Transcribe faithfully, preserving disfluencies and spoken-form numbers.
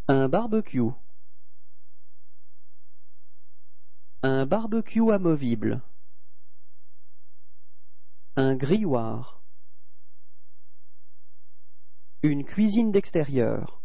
Un barbecue. Un barbecue amovible. Un grilloir. Une cuisine d'extérieur.